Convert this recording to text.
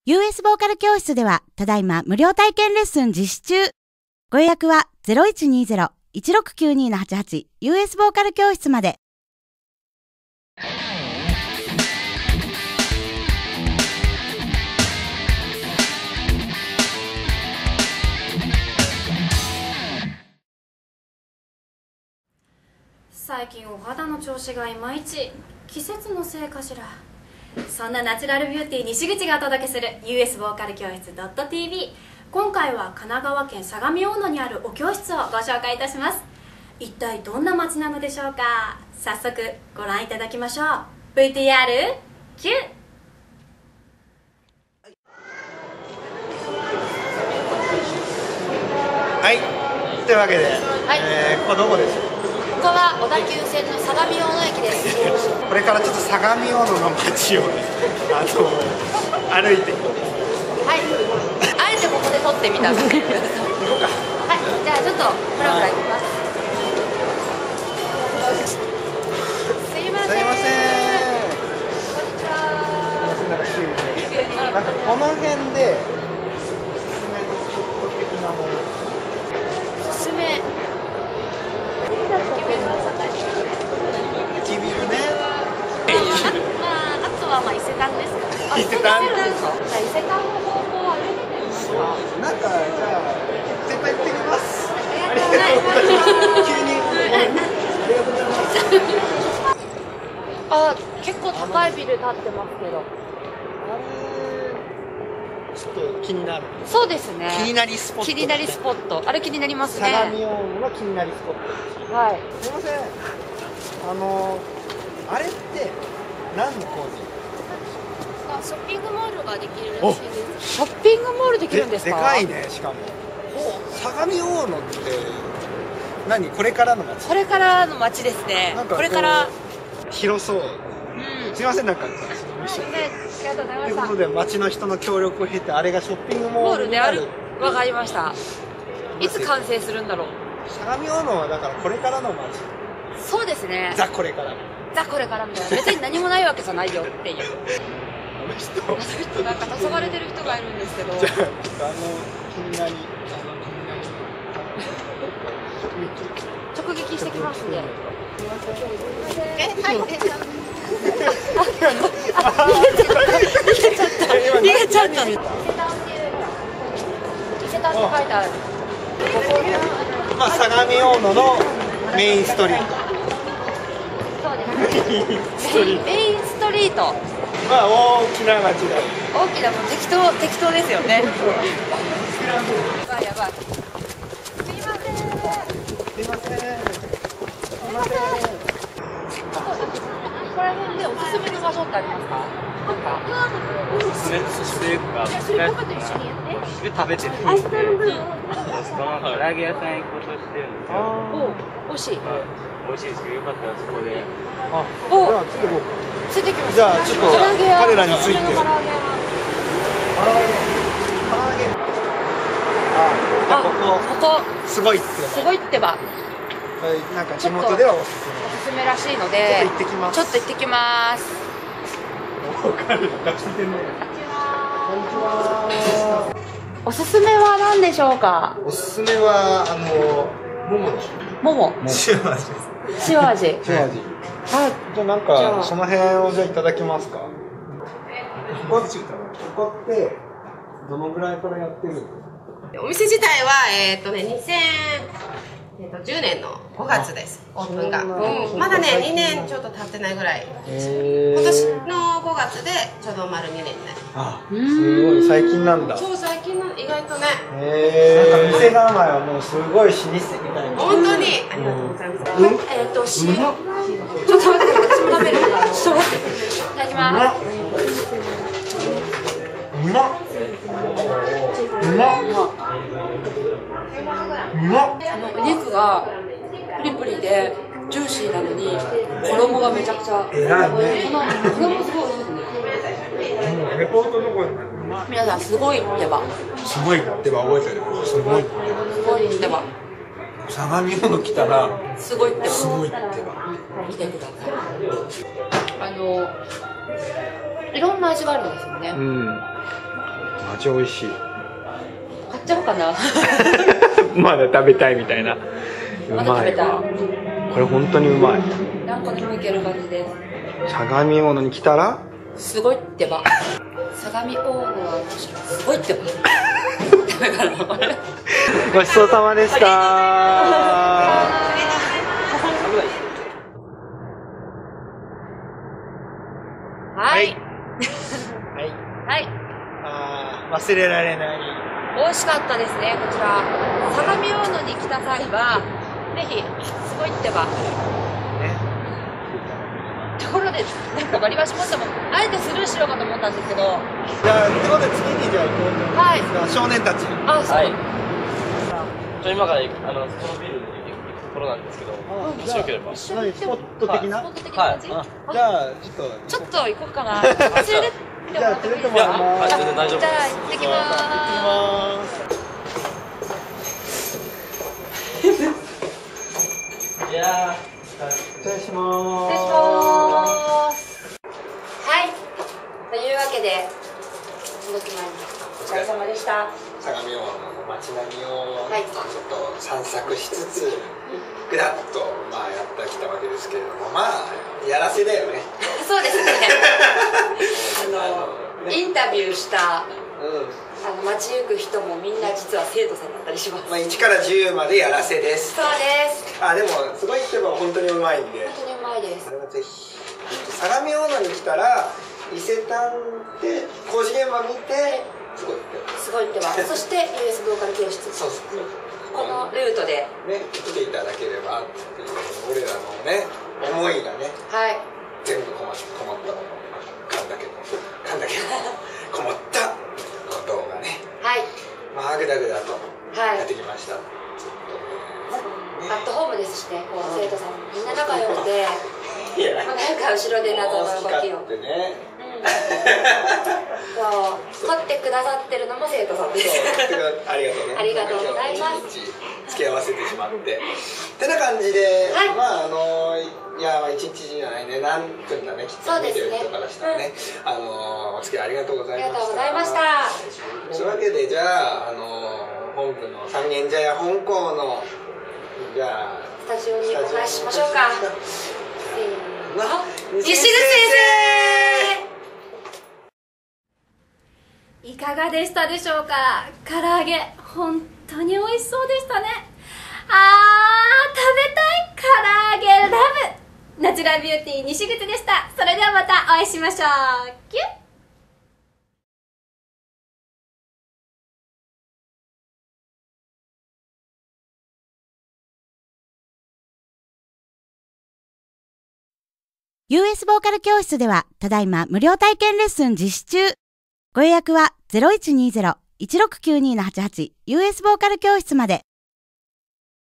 US ボーカル教室では、ただいま無料体験レッスン実施中。ご予約は 0120-1692-88 US ボーカル教室まで。 最近お肌の調子がいまいち。季節のせいかしら。そんなナチュラルビューティー西口がお届けする US ボーカル教室 .tv。 今回は神奈川県相模大野にあるお教室をご紹介いたします。一体どんな街なのでしょうか。早速ご覧いただきましょう。 VTR 9。 はい、というわけで、ここどこですか？ ここは小田急線の相模大野駅です。 これからちょっと相模大野の街をね、歩いていこう。 はい。あえてここで撮ってみたんです。行こうか。はい。じゃあちょっとブラブラ行きます。すいません。 すいません。 こんにちは。 なんかこの辺でおすすめ。 駅ビルね。 あとは伊勢丹ですか。 伊勢丹。 じゃあ伊勢丹の方向歩いてみますか。 なんかじゃあ絶対行ってきます。 ありがとうございます。 急にありがとうございます。 あ、結構高いビル建ってますけど。 ちょっと気になる。 そうですね。 気になりスポット。 気になりスポット。あれ気になりますね。 相模大野の気になりスポット。 はい。 すいません。あれって何の工事？ ショッピングモールができるらしいです。ショッピングモールできるんですか？ でかいね、しかも。相模大野って何？これからの街？ これからの街ですね。これから広そう。すいません、なんか。 ありがとうございました。 ということで街の人の協力を経てあれがショッピングモモーールになる。 ルである。わかりました。いつ完成するんだろう。 相模大野はだからこれからの街。 そうですね。 ザこれから。 ザこれからみたいな。別に何もないわけじゃないよっていう。 あの人なんか黄昏れてる人がいるんですけど。 じゃあ気になり直撃してきますんで。 はい。 逃げちゃった。伊勢丹って書いてある。 まあ相模大野のメインストリート。 そうです。メインストリート。 まあ大きな街だ。 大きなもう適当ですよね。やばいやばい。すいません。 すいません。すいません。 ここら辺でおすすめの場所ってありますか？なんか。 おすすめっていうか、 それ僕と一緒にやって。 食べてる。 アイスクリーム。 その唐揚げ屋さん行こうとしてるんですよ。 お、美味しい。 美味しいですけど、よかったらそこで。 じゃあついてこうか。 ついてきます。 じゃあちょっと彼らについて。 唐揚げ。 あ、ここすごいって。 すごいってば。 なんか地元ではおすすめ。 おすすめらしいので。 ちょっと行ってきます。 ちょっと行ってきます。おすすめは何でしょうか？ おすすめは桃です。 桃。 塩味です。 塩味。 塩味。はい。じゃあなんかその辺をじゃあいただきますか。ここってどのぐらいからやってるんですか？ お店自体は2010年の5月です。オープンが。まだね2年ちょっと経ってないぐらい。今年の5月でちょうど丸2年になります。 あ、すごい最近なんだ。 そう最近の意外とね。 なんか店構えはもうすごい老舗みたいな。 本当にありがとうございます。ちょっと待って私も食べる。ちょっと待って。 いただきます。 うまっ。 お肉がプリプリでジューシーなのに衣がめちゃくちゃ。 偉いね。 この衣すごいですね。 レポートどこ？ 皆さんすごいってば。 すごいってば覚えてる。すごい。 すごいってば。 相模大野来たらすごいってば。 すごいってば。 見てください。いろんな味があるんですよね。 味美味しい。 買っちゃおうかな。 まだ食べたいみたいな。うまだ食べたい。 まいわ。これ本当にうまい。 何個でもいける感じです。 相模大野に来たらすごいってば。相模大野はすごいってば。 ごちそうさまでした。 はい。 はい。 はい。 忘れられない。 美味しかったですね、こちら。相模大野に来た際は、ぜひ、すごいってば。ところで、なんか割り箸持っても、あえてスルーしようかと思ったんですけど。 じゃあ、ってことで次にじゃあ行こうと思うんですが、少年たち。 あ、そう。 今からそのビルに行くところなんですけど、もしよければ。 スポット的な？ スポット的な感じ？ じゃあ、 ちょっと行こうかな。連れてってもらってもいいですか？ じゃあ連れてもらいます。 全然大丈夫です。 じゃあ、行ってきまーす。 いや失礼しまーす。 失礼しまーす。はい。というわけで、届きまいりました。お疲れ様でした。 相模大野の街並みをはいちょっと散策しつつ、ぐらっとやってきたわけですけれども、やらせだよね。 そうですね。インタビューした街行く人もみんな実は生徒さんだったりします。 1から10までやらせです。 そうです。 でもすごいってば本当にうまいんで。 本当にうまいです。 それはぜひ。相模大野に来たら伊勢丹で工事現場見て。すごいってば。そして US ボーカル教室。そうそう。 このルートでね来ていただければっていう俺らのね思いがね。 はい。 全部こもった噛んだけどこもったことがね。 はい。 グダグダとやってきました。 アットホームですしね。こう生徒さんみんな仲良くて、なんか後ろで謎の動きを。そう撮ってくださってるのも生徒さんです。 ありがとうね。 ありがとうございます。 付き合わせてしまってってな感じで、いや1日じゃないね、何分だね、きっと見てる人からしたらね、お付き合いありがとうございました。 ありがとうございました。 そういうわけで、じゃあ本部の三軒茶屋本校のじゃあスタジオにお返ししましょうか。西口先生。 いかがでしたでしょうか。唐揚げ本当に美味しそうでしたね。食べたい唐揚げラブ。ナチュラルビューティー西口でした。それではまたお会いしましょう。キュッ。 US ボーカル教室ではただいま無料体験レッスン実施中。ご予約は 0120-1692-88 US ボーカル教室まで。